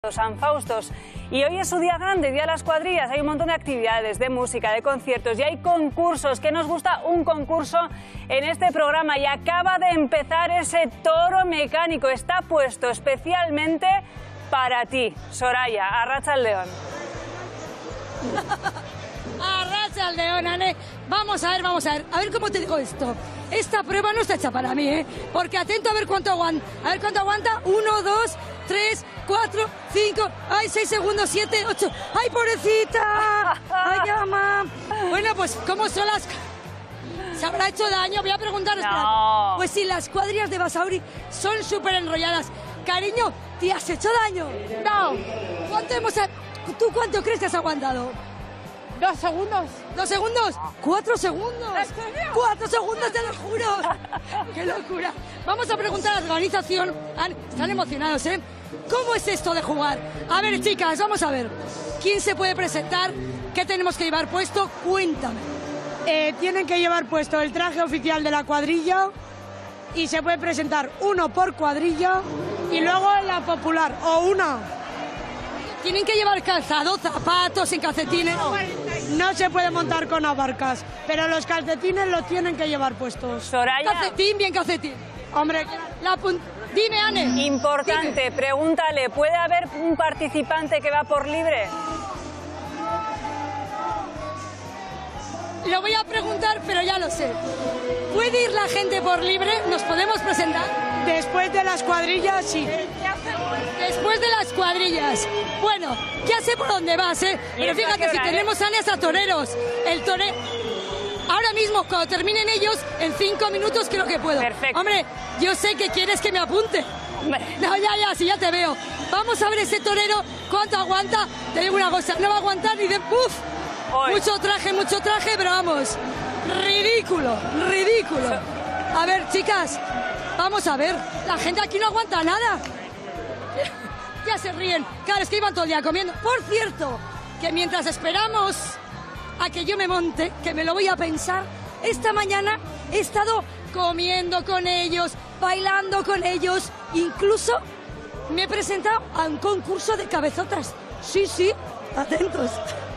San Faustos, y hoy es su día grande, Día de las Cuadrillas. Hay un montón de actividades, de música, de conciertos y hay concursos. Que nos gusta un concurso en este programa y acaba de empezar ese toro mecánico. Está puesto especialmente para ti, Soraya. Arratsaldeon. Arratsaldeon, Ane. Vamos a ver. A ver cómo te digo esto. Esta prueba no está hecha para mí, ¿eh? Porque atento a ver cuánto aguanta. A ver cuánto aguanta. 1, 2, 3, 4, 5, ay, 6 segundos, 7, 8. ¡Ay, pobrecita! ¡Ay, ama! Bueno, pues, ¿cómo son las...? ¿Se habrá hecho daño? Voy a preguntar. No. Pues sí, las cuadrillas de Basauri son súper enrolladas. Cariño, ¿te has hecho daño? No. ¿Tú cuánto crees que has aguantado? 2 segundos. ¿2 segundos? 4 segundos. ¿En serio? 4 segundos, te lo juro. ¡Qué locura! Vamos a preguntar a la organización. Están emocionados, ¿eh? ¿Cómo es esto de jugar? A ver, chicas, vamos a ver. ¿Quién se puede presentar? ¿Qué tenemos que llevar puesto? Cuéntame. Tienen que llevar puesto el traje oficial de la cuadrilla y se puede presentar uno por cuadrilla y luego la popular o una. ¿Tienen que llevar calzado, zapatos y calcetines? No se puede montar con abarcas, pero los calcetines los tienen que llevar puestos. Soraya. Calcetín, bien calcetín. Hombre, Dime, Ane. Importante, Dime. pregúntale, ¿puede haber un participante que va por libre? Lo voy a preguntar, pero ya lo sé. ¿Puede ir la gente por libre? ¿Nos podemos presentar? después de las cuadrillas, sí. Después de las cuadrillas. Bueno, ya sé por dónde vas, ¿eh? Pero fíjate, si tenemos anes a toreros. El torero... Ahora mismo, cuando terminen ellos, en 5 minutos creo que puedo. Perfecto. Hombre, yo sé que quieres que me apunte. No, ya, sí, ya te veo. Vamos a ver ese torero, cuánto aguanta. Te digo una cosa, no va a aguantar ni de puff. Hoy. Mucho traje, pero vamos. Ridículo. A ver, chicas, vamos a ver. La gente aquí no aguanta nada. Ya se ríen. Claro, es que iban todo el día comiendo. Por cierto, que mientras esperamos a que yo me monte, que me lo voy a pensar, esta mañana he estado comiendo con ellos, bailando con ellos, incluso me he presentado a un concurso de cabezotas. Sí, atentos.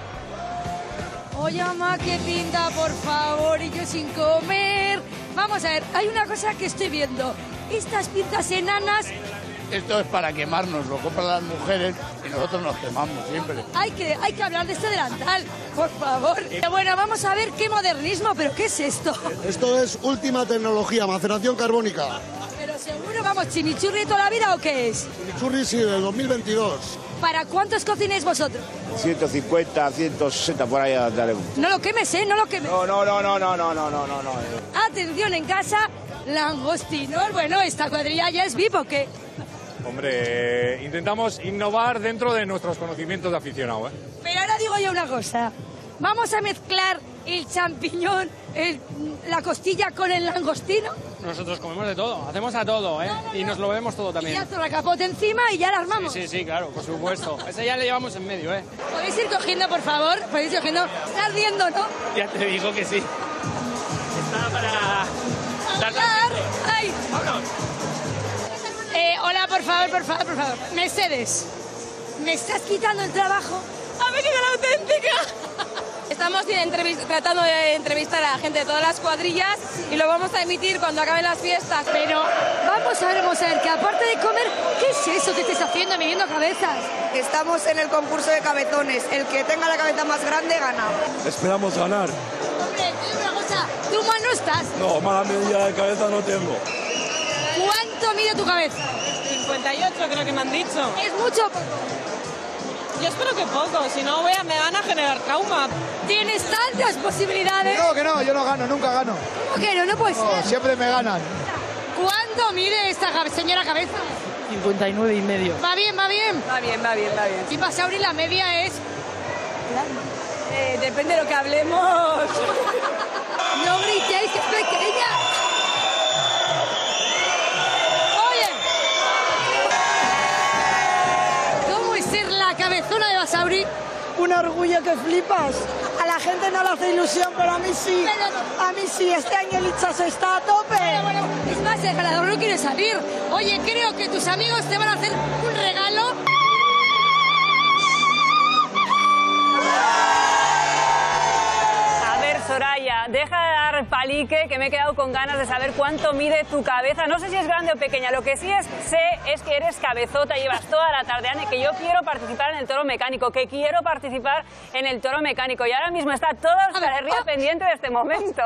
Oye, mamá, qué pinta, por favor, y yo sin comer. Vamos a ver, hay una cosa que estoy viendo. Estas pintas enanas... Esto es para quemarnos, lo compran las mujeres y nosotros nos quemamos siempre. Hay que hablar de este delantal, por favor. Bueno, vamos a ver qué modernismo, pero ¿qué es esto? Esto es última tecnología, maceración carbónica. Pero seguro, vamos, chimichurri toda la vida, ¿o qué es? Chimichurri, sí, del 2022. ¿Para cuántos cocináis vosotros? 150, 160 por ahí daremos. No lo quemes, ¿eh? No lo quemes. No. Atención en casa, langostinos. Bueno, esta cuadrilla ya es VIP, ¿o qué? Hombre, intentamos innovar dentro de nuestros conocimientos de aficionado, ¿eh? Pero ahora digo yo una cosa. Vamos a mezclar el champiñón, la costilla con el langostino. Nosotros comemos de todo, hacemos a todo, ¿eh? No. Y nos lo bebemos todo Y también. ya la capote encima y ya la armamos. Sí, claro, por supuesto. Ese ya le llevamos en medio, ¿eh? ¿Podéis ir cogiendo, por favor? ¿Podéis ir cogiendo? Estás riendo, ¿no? Ya te digo que sí. Está para... ¡Ay! ¡Vámonos! Hola, por favor. Mercedes, ¿me estás quitando el trabajo? ¡Ha venido la auténtica! Estamos tratando de entrevistar a la gente de todas las cuadrillas y lo vamos a emitir cuando acaben las fiestas. Pero vamos a ver, que aparte de comer, ¿qué es eso que estáis haciendo, midiendo cabezas? Estamos en el concurso de cabezones. El que tenga la cabeza más grande gana. Esperamos ganar. Hombre, te digo una cosa, ¿tú mal no estás? No, mala medida de cabeza no tengo. ¿Cuánto mide tu cabeza? 58 creo que me han dicho. ¿Es mucho o poco? Yo espero que poco, si no me van a generar trauma. Tienes tantas posibilidades. Que no, yo no gano, nunca gano. ¿Cómo que no? No puede ser. Siempre me ganan. ¿Cuánto mide esta señora cabeza? 59 y medio. Va bien. Va bien. Y Basauri la media es... Depende de lo que hablemos. No gritéis, que es pequeña. Cabezona de Basauri. un orgullo que flipas. A la gente no le hace ilusión, pero a mí sí. A mí sí, este año el Itzas está a tope. Bueno, es más, el ganador no quiere salir. Oye, creo que tus amigos te van a hacer un regalo. palique que me he quedado con ganas de saber cuánto mide tu cabeza. No sé si es grande o pequeña, lo que sí sé es que eres cabezota, llevas toda la tarde, Ane, que yo quiero participar en el toro mecánico, que quiero participar en el toro mecánico. Y ahora mismo está toda Euskal Herria pendiente de este momento.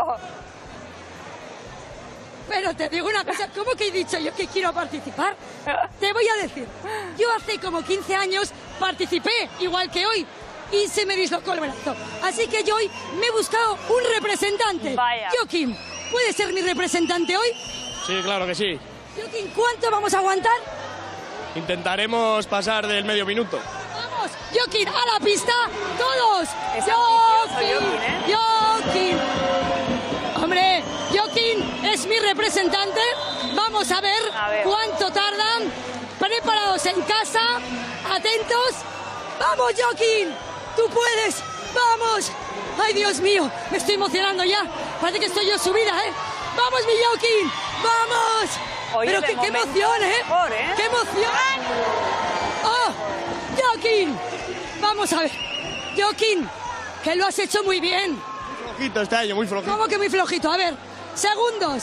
Pero te digo una cosa, ¿cómo que he dicho yo que quiero participar? Te voy a decir, yo hace como 15 años participé, igual que hoy, y se me dislocó el brazo. Así que yo hoy me he buscado un representante. Vaya. Joaquín, ¿puedes ser mi representante hoy? Sí, claro que sí. Joaquín, ¿cuánto vamos a aguantar? Intentaremos pasar del medio minuto. Vamos, Joaquín, a la pista, todos. Es Joaquín, Joaquín. Hombre, Joaquín es mi representante. Vamos a ver cuánto tardan. Preparados en casa, atentos. ¡Vamos, Joaquín! ¡Tú puedes! ¡Vamos! ¡Ay, Dios mío! Me estoy emocionando ya. Parece que estoy yo subida, ¿eh? ¡Vamos, mi Joaquín! ¡Vamos! Oye, pero qué emoción, ¿eh? Mejor, ¿eh? ¡Qué emoción! ¡Oh! ¡Joaquín! Vamos a ver. Joaquín, que lo has hecho muy bien. Muy flojito este año, muy flojito. ¿Cómo que muy flojito? A ver, segundos.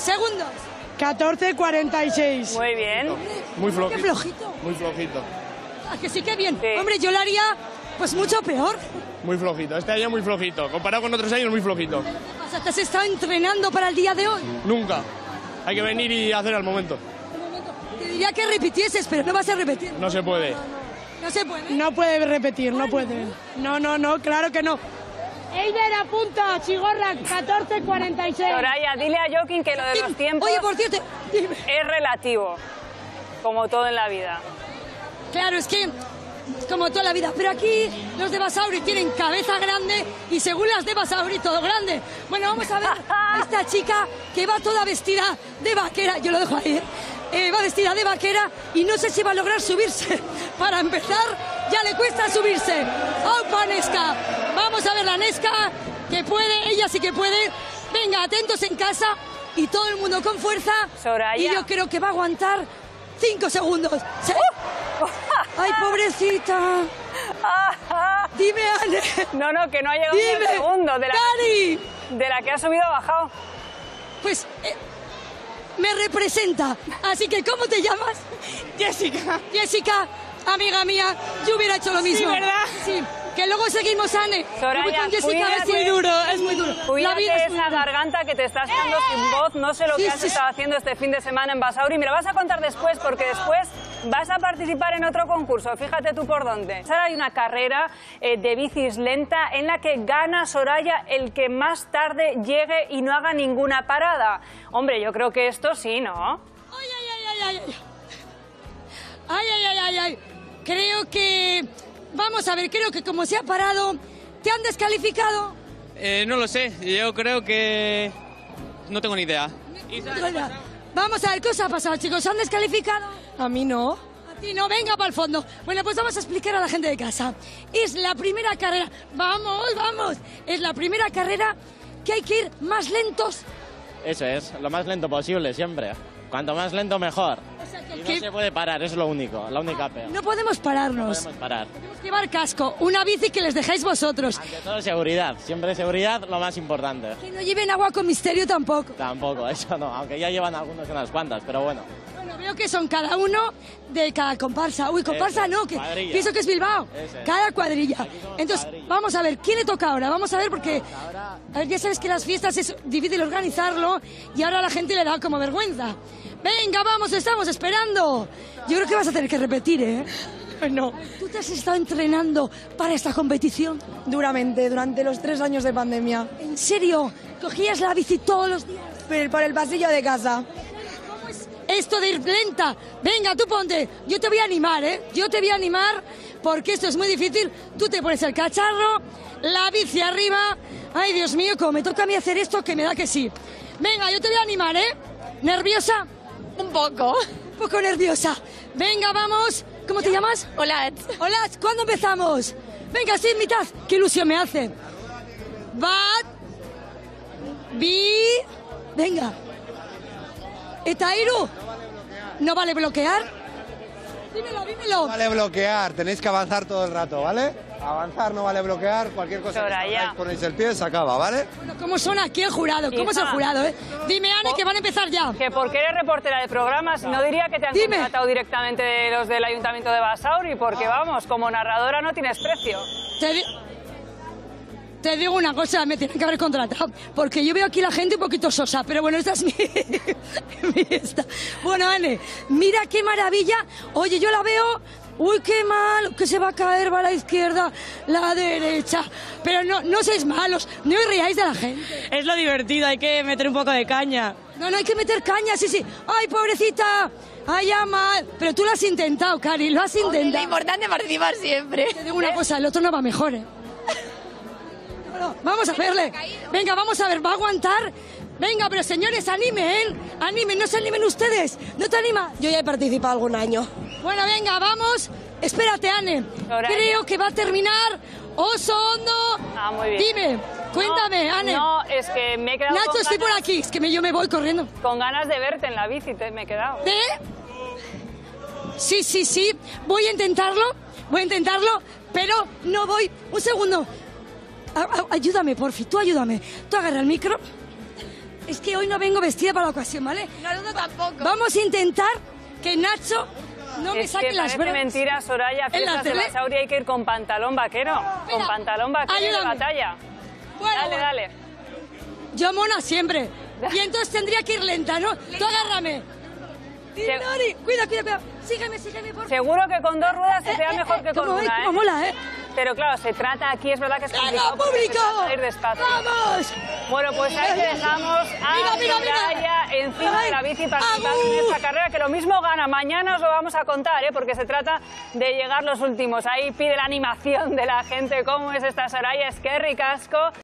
14:46. Muy bien. Muy flojito. ¡Qué flojito! Muy flojito. Ah, que sí, que bien. Sí. Hombre, yo lo haría, pues mucho peor. Muy flojito. Este año muy flojito. Comparado con otros años, muy flojito. O sea, ¿te has estado entrenando para el día de hoy? Nunca. Hay que venir y hacer al momento. Te diría que repitieses, pero no vas a repetir. No se puede. No se puede. No puede repetir, no puede. No, claro que no. Eider, apunta, Chigorra, 14:46. Soraya, dile a Joaquín que lo de los tiempos Oye, por cierto, dime. es relativo, como todo en la vida. Claro, es que como toda la vida. Pero aquí los de Basauri tienen cabeza grande y según las de Basauri todo grande. Bueno, vamos a ver a esta chica que va toda vestida de vaquera. Yo lo dejo ahí, ¿eh? Va vestida de vaquera y no sé si va a lograr subirse. Para empezar, ya le cuesta subirse. ¡Aupa, Nesca! Vamos a ver la Nesca, que puede, ella sí que puede. Venga, atentos en casa y todo el mundo con fuerza. Soraya. Y yo creo que va a aguantar 5 segundos. ¿Sí? ¡Ay, pobrecita! Dime, Ane. No, que no ha llegado ni el segundo. Dani. De la que ha subido, ha bajado. Pues me representa. Así que, ¿cómo te llamas? Jessica. Jessica, amiga mía, yo hubiera hecho lo mismo. Sí, ¿verdad? Sí. Que luego seguimos, Ane. Soraya, Jessica, cuídate. es muy duro, es muy duro. La vida Cuídate es muy esa dura. garganta que te estás quedando sin voz. No sé lo que has estado haciendo este fin de semana en Basauri. Me lo vas a contar después, porque después vas a participar en otro concurso. Fíjate tú por dónde. Ahora hay una carrera de bicis lenta en la que gana Soraya el que más tarde llegue y no haga ninguna parada. Hombre, yo creo que esto sí, ¿no? Ay. Creo que... Vamos a ver, creo que como se ha parado, ¿te han descalificado? No lo sé, yo creo que... No tengo ni idea. Vamos a ver, ¿qué os ha pasado, chicos? ¿Se han descalificado? A mí no. A ti no, venga para el fondo. Bueno, pues vamos a explicar a la gente de casa. Es la primera carrera... Vamos. Es la primera carrera que hay que ir más lentos. Eso es, lo más lento posible siempre. Cuanto más lento, mejor. O sea, que Y no se puede parar, es lo único, la única pega. no podemos pararnos. No podemos parar. Tenemos que llevar casco, una bici que les dejáis vosotros. Ante todo, seguridad. Siempre seguridad, lo más importante. Que no lleven agua con misterio tampoco. Tampoco, eso no. Aunque ya llevan algunos unas cuantas, pero bueno. Bueno, veo que son cada uno de cada comparsa. Uy, comparsa Eso, no, que cuadrilla. pienso que es Bilbao. Eso es. Cada cuadrilla. Entonces, cuadrilla. vamos a ver, ¿quién le toca ahora? Vamos a ver, porque a ver, ya sabes que las fiestas es difícil organizarlo y ahora a la gente le da como vergüenza. Venga, vamos, estamos esperando. Yo creo que vas a tener que repetir, ¿eh? No, ¿Tú te has estado entrenando para esta competición? duramente, durante los 3 años de pandemia. ¿En serio? ¿Cogías la bici todos los días? Por el pasillo de casa. ¿Cómo es esto de ir lenta? Venga, tú ponte. Yo te voy a animar, ¿eh? Yo te voy a animar porque esto es muy difícil. Tú te pones el cacharro, la bici arriba. Ay, Dios mío, como me toca a mí hacer esto, que me da que sí. Venga, yo te voy a animar, ¿eh? ¿Nerviosa? Un poco. Un poco nerviosa. Venga, vamos. ¿Cómo te llamas? Hola. Hola, ¿cuándo empezamos? Venga, estoy en mitad. Qué ilusión me hace. Bat. Bi. Venga. Etairu. ¿No vale bloquear? Dímelo, dímelo. No vale bloquear, tenéis que avanzar todo el rato, ¿vale? Avanzar, no vale bloquear, cualquier cosa Soraya. que ponéis el pie, se acaba, ¿vale? Bueno, ¿cómo son aquí el jurado? ¿Cómo es el jurado, Dime, Anne, que van a empezar ya. Que porque eres reportera de programas, no diría que te han contratado directamente de los del Ayuntamiento de Basauri, porque vamos, como narradora no tienes precio. Te digo una cosa, me tienen que haber contratado, porque yo veo aquí la gente un poquito sosa, pero bueno, esta es mi esta. Bueno, Anne, mira qué maravilla. Oye, yo la veo. Uy, qué mal, que se va a caer, va a la izquierda, la derecha. Pero no seáis malos, no os riáis de la gente. Es lo divertido, hay que meter un poco de caña. No, hay que meter caña, sí. ¡Ay, pobrecita! ¡Ay, ya mal! Pero tú lo has intentado, Cari, lo has intentado. Lo importante es participar siempre. Te digo una cosa, el otro no va mejor, No, vamos a verle. Venga, vamos a ver, ¿va a aguantar? Venga, pero señores, animen. Animen, no se animen ustedes. ¿No te animas? Yo ya he participado algún año. Bueno, venga, vamos. Espérate, Anne. Creo que va a terminar Oso Hondo. Muy bien. Dime, cuéntame, Anne. No, es que me he quedado Nacho, estoy por aquí. Es que yo me voy corriendo. Con ganas de verte en la bici, me he quedado. Sí. Voy a intentarlo, pero no voy. Un segundo. Ayúdame, porfi, tú ayúdame. Tú agarra el micro. Es que hoy no vengo vestida para la ocasión, ¿vale? No tampoco. Vamos a intentar que Nacho no me saque las brazos. Es brazos. mentira, Soraya. Fiestas de Basauri hay que ir con pantalón vaquero. Con pantalón vaquero de batalla. Bueno, dale. Yo mona siempre. Y entonces tendría que ir lenta, ¿no? Tú agárrame. Cuida. Sígueme, por favor. Seguro que con 2 ruedas se te da mejor que con una, ¿Cómo mola, Pero claro, se trata aquí, es verdad que es complicado. ¡Público! Ir despacio. ¡Vamos! Bueno, pues ahí te dejamos a Soraya encima de la bici participando en esta carrera, que lo mismo gana. Mañana os lo vamos a contar, porque se trata de llegar los últimos. Ahí pide la animación de la gente. ¿Cómo es esta Soraya? Es que ricasco.